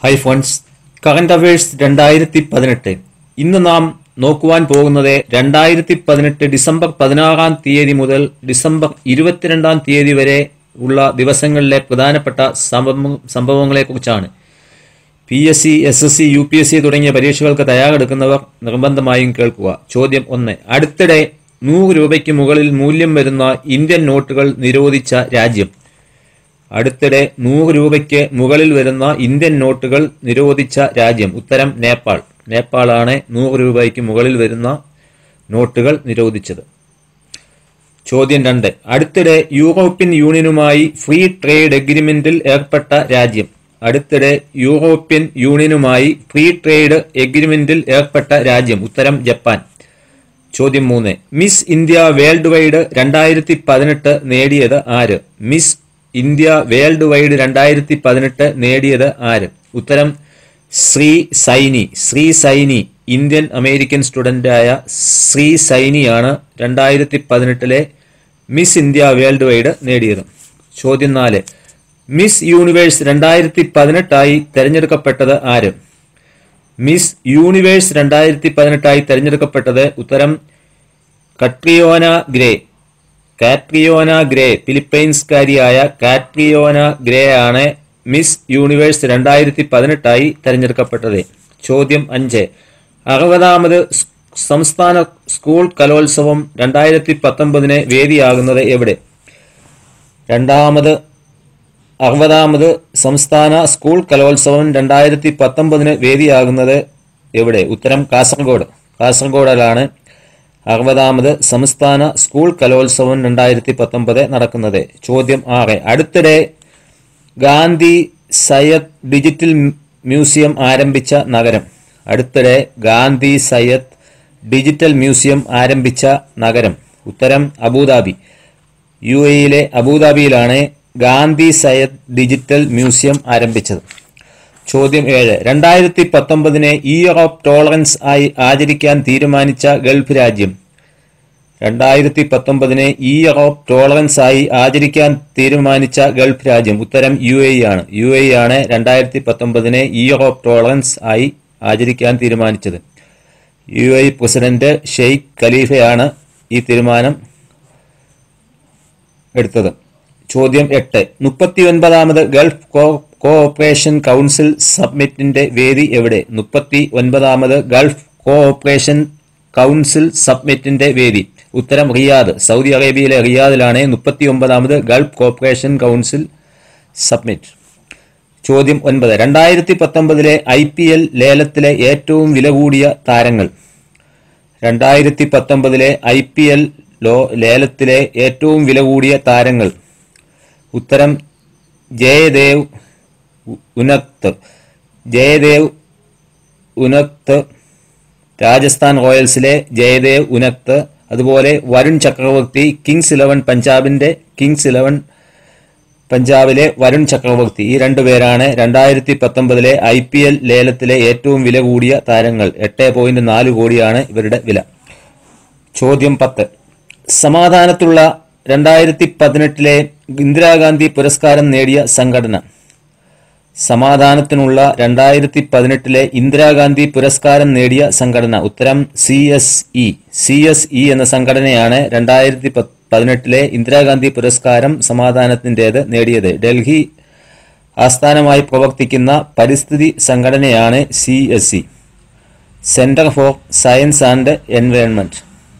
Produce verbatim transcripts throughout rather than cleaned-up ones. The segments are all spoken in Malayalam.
ഹൈ ഫ്രണ്ട്സ്, കറന്റ് അഫയേഴ്സ് രണ്ടായിരത്തി പതിനെട്ട്. ഇന്ന് നാം നോക്കുവാൻ പോകുന്നത് രണ്ടായിരത്തി പതിനെട്ട് ഡിസംബർ പതിനാറാം തീയതി മുതൽ ഡിസംബർ ഇരുപത്തിരണ്ടാം തീയതി വരെ ഉള്ള ദിവസങ്ങളിലെ പ്രധാനപ്പെട്ട സംഭവങ്ങളെക്കുറിച്ചാണ്. P S C, S S C, U P S C തുടങ്ങിയ പരീക്ഷകൾക്ക് തയ്യാറെടുക്കുന്നവർ നിർബന്ധമായും കേൾക്കുക. ചോദ്യം ഒന്ന്. അടുത്തിടെ നൂറ് രൂപയ്ക്ക് മുകളിൽ മൂല്യം വരുന്ന ഇന്ത്യൻ നോട്ടുകൾ നിരോധിച്ച രാജ്യം. അടുത്തിടെ നൂറ് രൂപയ്ക്ക് മുകളിൽ വരുന്ന ഇന്ത്യൻ നോട്ടുകൾ നിരോധിച്ച രാജ്യം. ഉത്തരം നേപ്പാൾ. നേപ്പാളാണ് നൂറ് രൂപയ്ക്ക് മുകളിൽ വരുന്ന നോട്ടുകൾ നിരോധിച്ചത്. ചോദ്യം രണ്ട്. അടുത്തിടെ യൂറോപ്യൻ യൂണിയനുമായി ഫ്രീ ട്രേഡ് എഗ്രിമെന്റിൽ ഏർപ്പെട്ട രാജ്യം. അടുത്തിടെ യൂറോപ്യൻ യൂണിയനുമായി ഫ്രീ ട്രേഡ് എഗ്രിമെന്റിൽ ഏർപ്പെട്ട രാജ്യം. ഉത്തരം ജപ്പാൻ. ചോദ്യം മൂന്ന്. മിസ് ഇന്ത്യ വേൾഡ് വൈഡ് രണ്ടായിരത്തി പതിനെട്ട് നേടിയത് ആര്? മിസ് ഇന്ത്യ വേൾഡ് വൈഡ് രണ്ടായിരത്തി പതിനെട്ട് നേടിയത് ആര്? ഉത്തരം ശ്രീ സൈനി. ശ്രീ സൈനി ഇന്ത്യൻ അമേരിക്കൻ സ്റ്റുഡന്റായ ശ്രീ സൈനിയാണ് രണ്ടായിരത്തി പതിനെട്ടിലെ മിസ് ഇന്ത്യ വേൾഡ് വൈഡ് നേടിയത്. ചോദ്യം നാല്. മിസ് യൂണിവേഴ്സ് രണ്ടായിരത്തി പതിനെട്ടായി തെരഞ്ഞെടുക്കപ്പെട്ടത് ആര്? മിസ് യൂണിവേഴ്സ് രണ്ടായിരത്തി പതിനെട്ടായി തെരഞ്ഞെടുക്കപ്പെട്ടത് ഉത്തരം കട്രിയോന ഗ്രേ. കാട്രിയോന ഗ്രേ ഫിലിപ്പൈൻസ്കാരിയായ കാട്രിയോന ഗ്രേ ആണ് മിസ് യൂണിവേഴ്സ് രണ്ടായിരത്തി പതിനെട്ടായി തെരഞ്ഞെടുക്കപ്പെട്ടത്. ചോദ്യം അഞ്ച്. അറുപതാമത് സംസ്ഥാന സ്കൂൾ കലോത്സവം രണ്ടായിരത്തി പത്തൊമ്പതിന് വേദിയാകുന്നത് എവിടെ? രണ്ടാമത് അറുപതാമത് സംസ്ഥാന സ്കൂൾ കലോത്സവം രണ്ടായിരത്തി പത്തൊമ്പതിന് വേദിയാകുന്നത് എവിടെ? ഉത്തരം കാസർഗോഡ്. കാസർഗോഡിലാണ് അറുപതാമത് സംസ്ഥാന സ്കൂൾ കലോത്സവം രണ്ടായിരത്തി പത്തൊമ്പത് നടക്കുന്നത്. ചോദ്യം ആറ്. അടുത്തിടെ ഗാന്ധി സയദ് ഡിജിറ്റൽ മ്യൂസിയം ആരംഭിച്ച നഗരം. അടുത്തിടെ ഗാന്ധി സയദ് ഡിജിറ്റൽ മ്യൂസിയം ആരംഭിച്ച നഗരം. ഉത്തരം അബുദാബി. യു എയിലെ അബുദാബിയിലാണ് ഗാന്ധി സയദ് ഡിജിറ്റൽ മ്യൂസിയം ആരംഭിച്ചത്. ചോദ്യം ഏഴ്. രണ്ടായിരത്തി പത്തൊമ്പതിനെ ഇയർ ഓഫ് ടോളറൻസ് ആയി ആചരിക്കാൻ തീരുമാനിച്ച ഗൾഫ് രാജ്യം. രണ്ടായിരത്തി പത്തൊമ്പതിനെ ഇയർ ഓഫ് ടോളറൻസ് ആയി ആചരിക്കാൻ തീരുമാനിച്ച ഗൾഫ് രാജ്യം. ഉത്തരം യു എ ആണ്. യു എ ആണ് രണ്ടായിരത്തി പത്തൊമ്പതിനെ ഇയർ ഓഫ് ടോളറൻസ് ആയി ആചരിക്കാൻ തീരുമാനിച്ചത്. യു എ പ്രസിഡന്റ് ഷെയ്ഖ് ഖലീഫയാണ് ഈ തീരുമാനം എടുത്തത്. ചോദ്യം എട്ട്. മുപ്പത്തി ഒൻപതാമത് ഗൾഫ് കോ കോഓപ്പറേഷൻ കൗൺസിൽ സബ്മിറ്റിന്റെ വേദി എവിടെ? മുപ്പത്തി ഒൻപതാമത് ഗൾഫ് കോഓപ്പറേഷൻ കൗൺസിൽ സബ്മിറ്റിന്റെ വേദി. ഉത്തരം റിയാദ്. സൗദി അറേബ്യയിലെ റിയാദിലാണ് മുപ്പത്തി ഒമ്പതാമത് ഗൾഫ് കോഓപ്പറേഷൻ കൗൺസിൽ സബ്മിറ്റ്. ചോദ്യം ഒൻപത്. രണ്ടായിരത്തി പത്തൊമ്പതിലെ ഐ പി എൽ ലേലത്തിലെ ഏറ്റവും വില കൂടിയ താരങ്ങൾ. രണ്ടായിരത്തി പത്തൊമ്പതിലെ ഐ പി എൽ ലോ ലേലത്തിലെ ഏറ്റവും വില കൂടിയ താരങ്ങൾ. ഉത്തരം ജയദേവ് ഉനക്ത്. ജയദേവ് ഉനക്ത് രാജസ്ഥാൻ റോയൽസിലെ ജയദേവ് ഉനക്ത്. അതുപോലെ Varun Chakravarthy Kings Eleven പഞ്ചാബിന്റെ Kings Eleven പഞ്ചാബിലെ വരുൺ ചക്രവർത്തി. ഈ രണ്ടുപേരാണ് രണ്ടായിരത്തി പത്തൊമ്പതിലെ ഐ പി എൽ ലേലത്തിലെ ഏറ്റവും വില കൂടിയ താരങ്ങൾ. എട്ട് പോയിന്റ് നാല് കോടിയാണ് ഇവരുടെ വില. ചോദ്യം പത്ത്. സമാധാനത്തുള്ള രണ്ടായിരത്തി പതിനെട്ടിലെ ഇന്ദിരാഗാന്ധി പുരസ്കാരം നേടിയ സംഘടന. സമാധാനത്തിനുള്ള രണ്ടായിരത്തി പതിനെട്ടിലെ ഇന്ദിരാഗാന്ധി പുരസ്കാരം നേടിയ സംഘടന. ഉത്തരം C S E. C S E എന്ന സംഘടനയാണ് രണ്ടായിരത്തി പതിനെട്ടിലെ ഇന്ദിരാഗാന്ധി പുരസ്കാരം സമാധാനത്തിൻ്റേത് നേടിയത്. ഡൽഹി ആസ്ഥാനമായി പ്രവർത്തിക്കുന്ന പരിസ്ഥിതി സംഘടനയാണ് C S E. Centre for science and environment.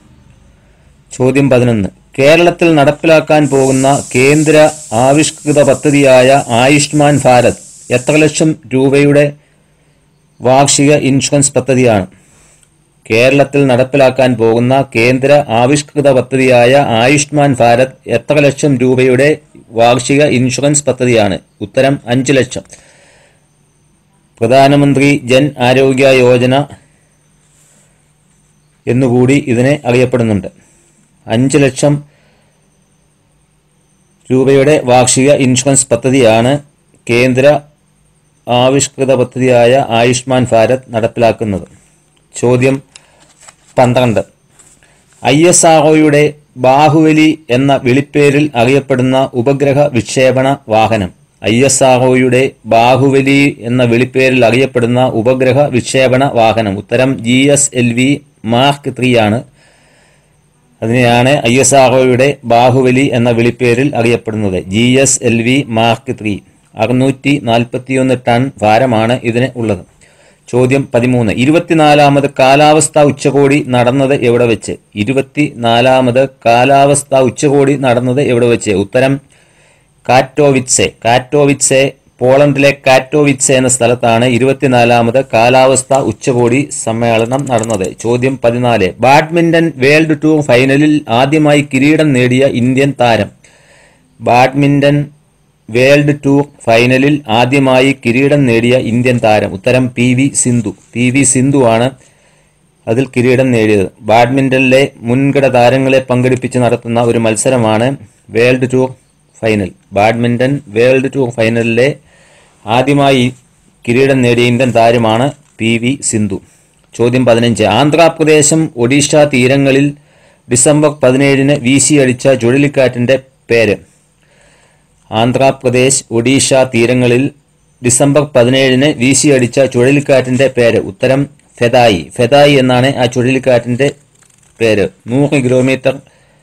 ചോദ്യം പതിനൊന്ന്. കേരളത്തിൽ നടപ്പിലാക്കാൻ പോകുന്ന കേന്ദ്ര ആവിഷ്കൃത പദ്ധതിയായ ആയുഷ്മാൻ ഭാരത് എത്ര ലക്ഷം രൂപയുടെ വാർഷിക ഇൻഷുറൻസ് പദ്ധതിയാണ്? കേരളത്തിൽ നടപ്പിലാക്കാൻ പോകുന്ന കേന്ദ്ര ആവിഷ്കൃത പദ്ധതിയായ ആയുഷ്മാൻ ഭാരത് എത്ര ലക്ഷം രൂപയുടെ വാർഷിക ഇൻഷുറൻസ് പദ്ധതിയാണ്? ഉത്തരം അഞ്ച് ലക്ഷം. പ്രധാനമന്ത്രി ജൻ ആരോഗ്യ യോജന എന്നുകൂടി ഇതിനെ അറിയപ്പെടുന്നുണ്ട്. അഞ്ച് ലക്ഷം രൂപയുടെ വാർഷിക ഇൻഷുറൻസ് പദ്ധതിയാണ് കേന്ദ്ര ആവിഷ്കൃത പദ്ധതിയായ ആയുഷ്മാൻ ഭാരത് നടപ്പിലാക്കുന്നത്. ചോദ്യം പന്ത്രണ്ട്. ഐ എസ് ആർ ഒയുടെ ബാഹുബലി എന്ന വിളിപ്പേരിൽ അറിയപ്പെടുന്ന ഉപഗ്രഹ വിക്ഷേപണ വാഹനം. ഐ എസ് ആർ ഒയുടെ ബാഹുബലി എന്ന വിളിപ്പേരിൽ അറിയപ്പെടുന്ന ഉപഗ്രഹ വിക്ഷേപണ വാഹനം? ഉത്തരം G S L V mark three ആണ്. അതിനെയാണ് ഐ എസ് ആർ ഒയുടെ ബാഹുബലി എന്ന വിളിപ്പേരിൽ അറിയപ്പെടുന്നത്. G S L V mark three. അറുന്നൂറ്റി നാൽപ്പത്തിയൊന്ന് ടൺ ഭാരമാണ് ഇതിന് ഉള്ളത്. ചോദ്യം പതിമൂന്ന്. ഇരുപത്തിനാലാമത് കാലാവസ്ഥാ ഉച്ചകോടി നടന്നത് എവിടെ വെച്ച്? ഇരുപത്തിനാലാമത് കാലാവസ്ഥാ ഉച്ചകോടി നടന്നത് എവിടെ വെച്ച്? ഉത്തരം കാറ്റോവിറ്റ്സെ. കാറ്റോവിറ്റ്സെ പോളണ്ടിലെ കാറ്റോവിറ്റ്സെ എന്ന സ്ഥലത്താണ് ഇരുപത്തിനാലാമത് കാലാവസ്ഥാ ഉച്ചകോടി സമ്മേളനം നടന്നത്. ചോദ്യം പതിനാല്. ബാഡ്മിന്റൺ വേൾഡ് ടൂർ ഫൈനലിൽ ആദ്യമായി കിരീടം നേടിയ ഇന്ത്യൻ താരം? ബാഡ്മിന്റൺ വേൾഡ് ടൂർ ഫൈനലിൽ ആദ്യമായി കിരീടം നേടിയ ഇന്ത്യൻ താരം? ഉത്തരം P V Sindhu. P V Sindhu ആണ് അതിൽ കിരീടം നേടിയത്. ബാഡ്മിന്റണിലെ മുൻകിട താരങ്ങളെ പങ്കെടുപ്പിച്ച് നടത്തുന്ന ഒരു മത്സരമാണ് world tour final. Badminton world tour ഫൈനലിലെ ആദ്യമായി കിരീടം നേടിയ ഇന്ത്യൻ താരമാണ് പി വി സിന്ധു. ചോദ്യം പതിനഞ്ച്. ആന്ധ്രാപ്രദേശം ഒഡീഷ തീരങ്ങളിൽ ഡിസംബർ പതിനേഴിന് വീശിയടിച്ച ചുഴലിക്കാറ്റിന്റെ പേര്? ആന്ധ്രാപ്രദേശ് ഒഡീഷ തീരങ്ങളിൽ ഡിസംബർ പതിനേഴിന് വീശിയടിച്ച ചുഴലിക്കാറ്റിന്റെ പേര്? ഉത്തരം ഫെദായി. ഫെദായി എന്നാണ് ആ ചുഴലിക്കാറ്റിന്റെ പേര്. നൂറ് കിലോമീറ്റർ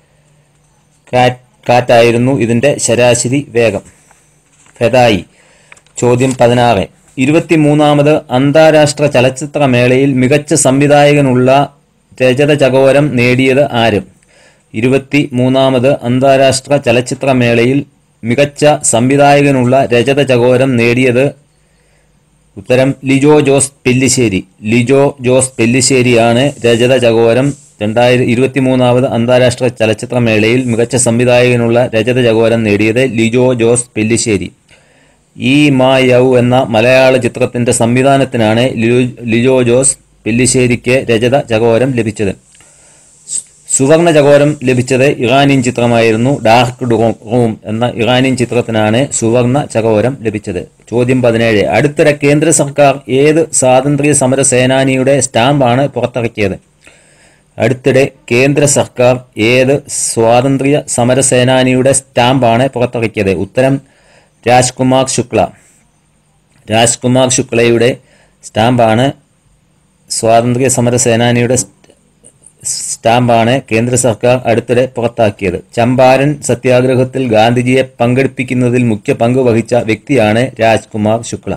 കാറ്റായിരുന്നു ഇതിന്റെ ശരാശരി വേഗം. ഫെദായി. ചോദ്യം പതിനാറ്. ഇരുപത്തിമൂന്നാമത് അന്താരാഷ്ട്ര ചലച്ചിത്രമേളയിൽ മികച്ച സംവിധായകനുള്ള രജത ചകോരം നേടിയത് ആര്? ഇരുപത്തി മൂന്നാമത് അന്താരാഷ്ട്ര ചലച്ചിത്രമേളയിൽ മികച്ച സംവിധായകനുള്ള രജത ചകോരം നേടിയത്? ഉത്തരം ലിജോ ജോസ് പെല്ലിശ്ശേരി. ലിജോ ജോസ് പെല്ലിശ്ശേരിയാണ് രജത ചകോരം രണ്ടായിരത്തി ഇരുപത്തിമൂന്നാമത് അന്താരാഷ്ട്ര ചലച്ചിത്രമേളയിൽ മികച്ച സംവിധായകനുള്ള രജത ചകോരം നേടിയത് ലിജോ ജോസ് പെല്ലിശ്ശേരി. ഈ മാ യൗ എന്ന മലയാള ചിത്രത്തിന്റെ സംവിധാനത്തിനാണ് ലിജോ ജോസ് പെല്ലിശ്ശേരിക്ക് രജത ചകോരം ലഭിച്ചത്. സുവർണ ചകോരം ലഭിച്ചത് ഇറാനിയൻ ചിത്രമായിരുന്നു. ഡാർക്ക് റൂം എന്ന ഇറാനിയൻ ചിത്രത്തിനാണ് സുവർണ ചകോരം ലഭിച്ചത്. ചോദ്യം പതിനേഴ്. അടുത്തിടെ കേന്ദ്ര സർക്കാർ ഏത് സ്വാതന്ത്ര്യ സമര സേനാനിയുടെ സ്റ്റാമ്പാണ് പുറത്തിറക്കിയത്? അടുത്തിടെ കേന്ദ്ര സർക്കാർ ഏത് സ്വാതന്ത്ര്യ സമര സേനാനിയുടെ സ്റ്റാമ്പാണ് പുറത്തിറക്കിയത്? ഉത്തരം രാജ്കുമാർ ശുക്ല. രാജ്കുമാർ ശുക്ലയുടെ സ്റ്റാമ്പാണ് സ്വാതന്ത്ര്യ സമര സേനാനിയുടെ സ്റ്റാമ്പാണ് കേന്ദ്ര സർക്കാർ അടുത്തിടെ പുറത്താക്കിയത്. ചമ്പാരൻ സത്യാഗ്രഹത്തിൽ ഗാന്ധിജിയെ പങ്കെടുപ്പിക്കുന്നതിൽ മുഖ്യ പങ്ക് വഹിച്ച വ്യക്തിയാണ് രാജ്കുമാർ ശുക്ല.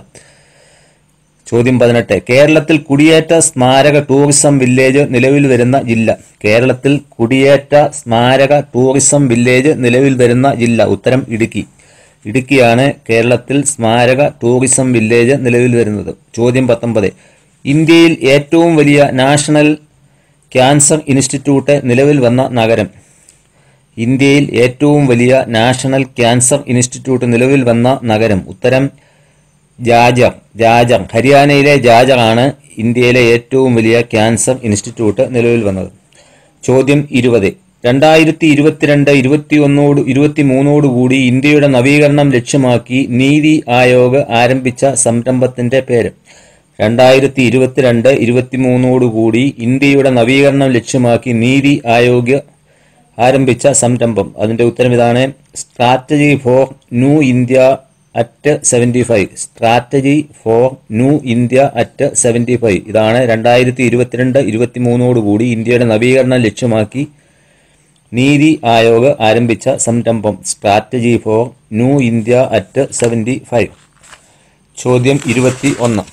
ചോദ്യം പതിനെട്ട്. കേരളത്തിൽ കുടിയേറ്റ സ്മാരക ടൂറിസം വില്ലേജ് നിലവിൽ വരുന്ന ജില്ല? കേരളത്തിൽ കുടിയേറ്റ സ്മാരക ടൂറിസം വില്ലേജ് നിലവിൽ വരുന്ന ജില്ല? ഉത്തരം ഇടുക്കി. ഇടുക്കിയാണ് കേരളത്തിൽ സ്മാരക ടൂറിസം വില്ലേജ് നിലവിൽ വരുന്നത്. ചോദ്യം പത്തൊമ്പത്. ഇന്ത്യയിൽ ഏറ്റവും വലിയ നാഷണൽ ക്യാൻസർ ഇൻസ്റ്റിറ്റ്യൂട്ട് നിലവിൽ വന്ന നഗരം? ഇന്ത്യയിൽ ഏറ്റവും വലിയ നാഷണൽ ക്യാൻസർ ഇൻസ്റ്റിറ്റ്യൂട്ട് നിലവിൽ വന്ന നഗരം? ഉത്തരം ജാജർ. ജാജർ. ഹരിയാനയിലെ ജാജർ ആണ് ഇന്ത്യയിലെ ഏറ്റവും വലിയ ക്യാൻസർ ഇൻസ്റ്റിറ്റ്യൂട്ട് നിലവിൽ വന്നത്. ചോദ്യം ഇരുപത്. രണ്ടായിരത്തി ഇരുപത്തിരണ്ട് ഇരുപത്തി ഒന്നോട് ഇരുപത്തി മൂന്നോടുകൂടി ഇന്ത്യയുടെ നവീകരണം ലക്ഷ്യമാക്കി നീതി ആയോഗ് ആരംഭിച്ച സംരംഭത്തിന്റെ പേര്? രണ്ടായിരത്തി ഇരുപത്തിരണ്ട് ഇരുപത്തി മൂന്നോടുകൂടി ഇന്ത്യയുടെ നവീകരണം ലക്ഷ്യമാക്കി നീതി ആയോഗ് ആരംഭിച്ച സംരംഭം? അതിന്റെ ഉത്തരം ഇതാണ്. Strategy for new India at seventy five. Strategy for new India at seventy five. ഇതാണ് രണ്ടായിരത്തി ഇരുപത്തിരണ്ട് ഇരുപത്തി മൂന്നോടുകൂടി ഇന്ത്യയുടെ നവീകരണം ലക്ഷ്യമാക്കി നീതി ആയോഗ് ആരംഭിച്ച സംരംഭം. Strategy for new India at seventy five. ചോദ്യം ഇരുപത്തി ഒന്ന്.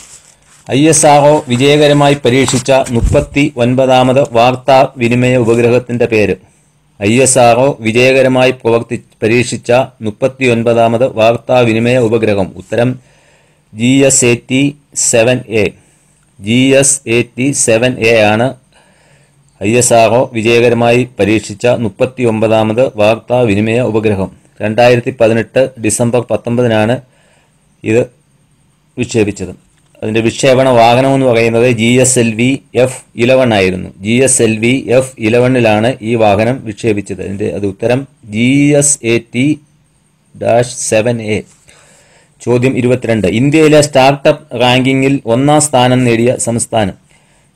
ഐ എസ് ആർ ഒ വിജയകരമായി പരീക്ഷിച്ച മുപ്പത്തി ഒൻപതാമത് വാർത്താ വിനിമയ ഉപഗ്രഹത്തിന്റെ പേര്? ഐ എസ് ആർ ഒ വിജയകരമായി പ്രവർത്തി പരീക്ഷിച്ച മുപ്പത്തി ഒൻപതാമത് വാർത്താ വിനിമയ ഉപഗ്രഹം? ഉത്തരം G S A T seven A. G S A T seven A ആണ് ഐ എസ് ആർ ഒ വിജയകരമായി പരീക്ഷിച്ച മുപ്പത്തി ഒമ്പതാമത് വാർത്താ വിനിമയ ഉപഗ്രഹം. രണ്ടായിരത്തി പതിനെട്ട് ഡിസംബർ പത്തൊമ്പതിനാണ് ഇത് വിക്ഷേപിച്ചത്. അതിന്റെ വിക്ഷേപണ വാഹനം എന്ന് പറയുന്നത് G S L V F eleven ആയിരുന്നു. G S L V F ഇലവനിലാണ് ഈ വാഹനം വിക്ഷേപിച്ചത്. അതിന്റെ അത് ഉത്തരം G S A T dash seven A. ചോദ്യം ഇരുപത്തിരണ്ട്. ഇന്ത്യയിലെ സ്റ്റാർട്ടപ്പ് റാങ്കിങ്ങിൽ ഒന്നാം സ്ഥാനം നേടിയ സംസ്ഥാനം?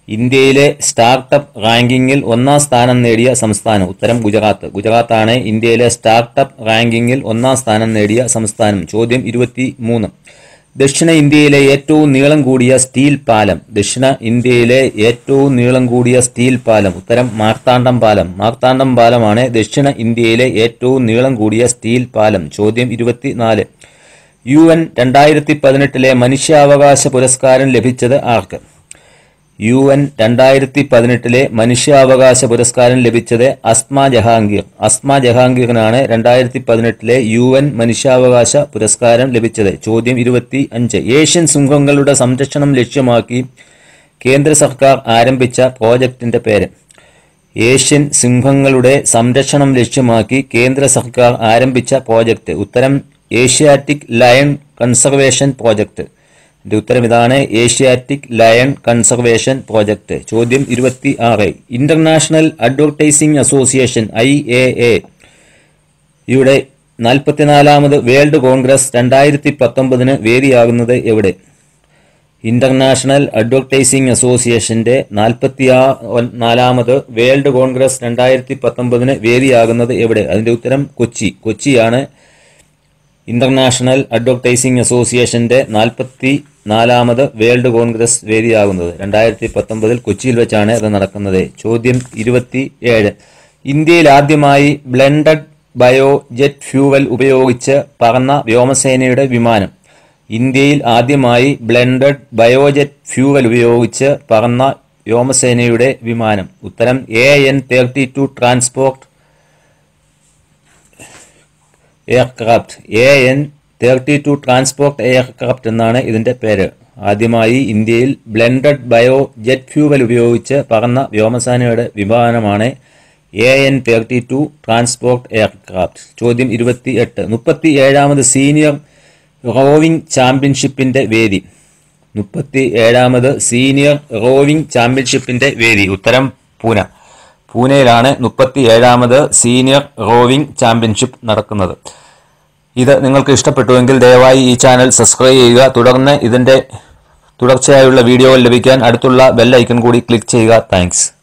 ഇന്ത്യയിലെ സ്റ്റാർട്ടപ്പ് റാങ്കിങ്ങിൽ ഒന്നാം സ്ഥാനം നേടിയ സംസ്ഥാനം? ഉത്തരം ഗുജറാത്ത്. ഗുജറാത്താണ് ഇന്ത്യയിലെ സ്റ്റാർട്ടപ്പ് റാങ്കിങ്ങിൽ ഒന്നാം സ്ഥാനം നേടിയ സംസ്ഥാനം. ചോദ്യം ഇരുപത്തി മൂന്ന്. ദക്ഷിണ ഇന്ത്യയിലെ ഏറ്റവും നീളം കൂടിയ സ്റ്റീൽ പാലം? ദക്ഷിണ ഇന്ത്യയിലെ ഏറ്റവും നീളം കൂടിയ സ്റ്റീൽ പാലം? ഉത്തരം മാർത്താണ്ഡം പാലം. മാർത്താണ്ഡം പാലമാണ് ദക്ഷിണ ഇന്ത്യയിലെ ഏറ്റവും നീളം കൂടിയ സ്റ്റീൽ പാലം. ചോദ്യം ഇരുപത്തിനാല്. യു എൻ രണ്ടായിരത്തി പതിനെട്ടിലെ മനുഷ്യാവകാശ പുരസ്കാരം ലഭിച്ചത് ആർക്ക്? യു എൻ രണ്ടായിരത്തി പതിനെട്ടിലെ മനുഷ്യാവകാശ പുരസ്കാരം ലഭിച്ചത് അസ്മ ജഹാംഗീർ. അസ്മ ജഹാംഗീറിനാണ് രണ്ടായിരത്തി പതിനെട്ടിലെ യു എൻ മനുഷ്യാവകാശ പുരസ്കാരം ലഭിച്ചത്. ചോദ്യം ഇരുപത്തി അഞ്ച്. ഏഷ്യൻ സിംഹങ്ങളുടെ സംരക്ഷണം ലക്ഷ്യമാക്കി കേന്ദ്ര സർക്കാർ ആരംഭിച്ച പ്രോജക്റ്റിന്റെ പേര്? ഏഷ്യൻ സിംഹങ്ങളുടെ സംരക്ഷണം ലക്ഷ്യമാക്കി കേന്ദ്ര സർക്കാർ ആരംഭിച്ച പ്രോജക്റ്റ്? ഉത്തരം ഏഷ്യാറ്റിക് ലയൺ കൺസർവേഷൻ പ്രോജക്റ്റ്. ഇതിന്റെ ഉത്തരം ഇതാണ്, ഏഷ്യാറ്റിക് ലയൺ കൺസർവേഷൻ പ്രോജക്റ്റ്. ചോദ്യം ഇരുപത്തി ആറ്. International advertising association I A A യുടെ നാൽപ്പത്തിനാലാമത് വേൾഡ് കോൺഗ്രസ് രണ്ടായിരത്തി പത്തൊമ്പതിന് വേദിയാകുന്നത് എവിടെ? ഇന്റർനാഷണൽ അഡ്വർടൈസിംഗ് അസോസിയേഷന്റെ നാൽപ്പത്തി നാലാമത് വേൾഡ് കോൺഗ്രസ് രണ്ടായിരത്തി പത്തൊമ്പതിന് വേദിയാകുന്നത് എവിടെ? അതിന്റെ ഉത്തരം കൊച്ചി. കൊച്ചിയാണ് ഇന്റർനാഷണൽ അഡ്വർടൈസിംഗ് അസോസിയേഷന്റെ നാൽപ്പത്തി നാലാമത് വേൾഡ് കോൺഗ്രസ് വേദിയാകുന്നത്. രണ്ടായിരത്തി പത്തൊമ്പതിൽ കൊച്ചിയിൽ വെച്ചാണ് അത് നടക്കുന്നത്. ചോദ്യം ഇരുപത്തി ഏഴ്. ഇന്ത്യയിൽ ആദ്യമായി ബ്ലെൻഡഡ് ബയോ ജെറ്റ് ഫ്യൂവൽ ഉപയോഗിച്ച് പറന്ന വ്യോമസേനയുടെ വിമാനം? ഇന്ത്യയിൽ ആദ്യമായി ബ്ലെൻഡഡ് ബയോജെറ്റ് ഫ്യൂവൽ ഉപയോഗിച്ച് പറന്ന വ്യോമസേനയുടെ വിമാനം? ഉത്തരം A N thirty two transport aircraft. A N thirty two transport aircraft എന്നാണ് ഇതിന്റെ പേര്. ആദ്യമായി ഇന്ത്യയിൽ ബ്ലെൻഡഡ് ബയോ ജെറ്റ് ഫ്യൂവൽ ഉപയോഗിച്ച് പറന്ന വ്യോമസേനയുടെ വിമാനമാണ് A N thirty two transport aircraft. ചോദ്യം ഇരുപത്തി എട്ട്. മുപ്പത്തി ഏഴാമത് സീനിയർ റോവിംഗ് ചാമ്പ്യൻഷിപ്പിന്റെ വേദി? മുപ്പത്തി ഏഴാമത് സീനിയർ റോവിംഗ് ചാമ്പ്യൻഷിപ്പിന്റെ വേദി? ഉത്തരം പൂന. പൂനെയിലാണ് മുപ്പത്തി ഏഴാമത് സീനിയർ റോവിംഗ് ചാമ്പ്യൻഷിപ്പ് നടക്കുന്നത്. ഇത് നിങ്ങൾക്ക് ഇഷ്ടപ്പെട്ടുവെങ്കിൽ ദയവായി ഈ ചാനൽ സബ്സ്ക്രൈബ് ചെയ്യുക. തുടർന്ന് ഇതിന്റെ തുടർച്ചയായുള്ള വീഡിയോകൾ ലഭിക്കാൻ അടുത്തുള്ള ബെൽ ഐക്കൺ കൂടി ക്ലിക്ക് ചെയ്യുക. താങ്ക്സ്.